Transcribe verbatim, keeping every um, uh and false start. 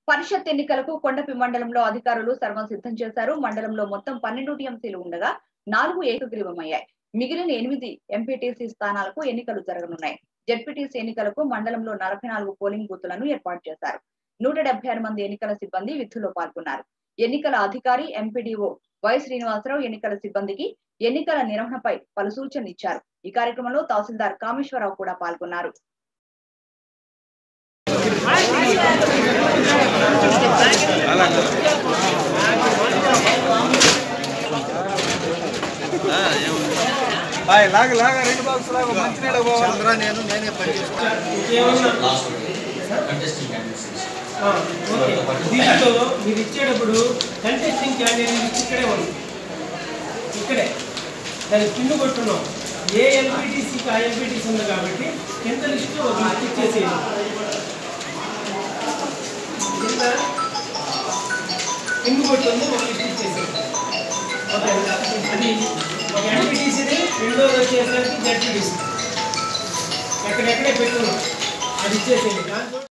పరిషత్ ఎన్నికలకు కొండపి మండలంలో అధికారులు సర్వం సిద్ధం చేశారు. మండలంలో మొత్తం పన్నెండు టీఎంసీలు ఉండగా నాలుగు ఏకగ్రీవమయ్యాయి. మిగిలిన ఎనిమిది ఎంపీటీసీ స్థానాలకు ఎన్నికలు జరగనున్నాయి. జెడ్పీటీసీ ఎన్నికలకు మండలంలో నలభై నాలుగు పోలింగ్ బూతులను ఏర్పాటు చేశారు. నూట డెబ్బై ఆరు మంది ఎన్నికల సిబ్బంది విధుల్లో పాల్గొన్నారు. ఎన్నికల అధికారి ఎంపీడీఓ వై శ్రీనివాసరావు ఎన్నికల సిబ్బందికి ఎన్నికల నిర్వహణపై పలు సూచనలు ఇచ్చారు. ఈ కార్యక్రమంలో తహసీల్దార్ కామేశ్వరరావు కూడా పాల్గొన్నారు. లాగ లాగ రెండు బాక్స్ లాగా మంచి నీడ చంద్ర నేను నేనే పని దీంట్లో మీరు ఇచ్చేటప్పుడు కంటెస్టింగ్ క్యాండిడేట్ ఇక్కడే ఉంది, ఇక్కడే దాన్ని పిన్ను కొట్టున్నాం. ఏ ఎంపీటీసీకి ఆ ఎంపీటీసీ ఉంది కాబట్టి కింద లిస్టులో ఒక లిస్ట్ ఇచ్చేసేది, కింద పిన్ను కొట్టుంది ఒక లిస్ట్ ఇచ్చేసేది. ఓకే, అది ఒక ఎంపీటీసీని రెండోది వచ్చేసరికి జెడ్పీటీసీ ఎక్కడెక్కడే పెట్టున్నాం అది ఇచ్చేసేది. దాంతో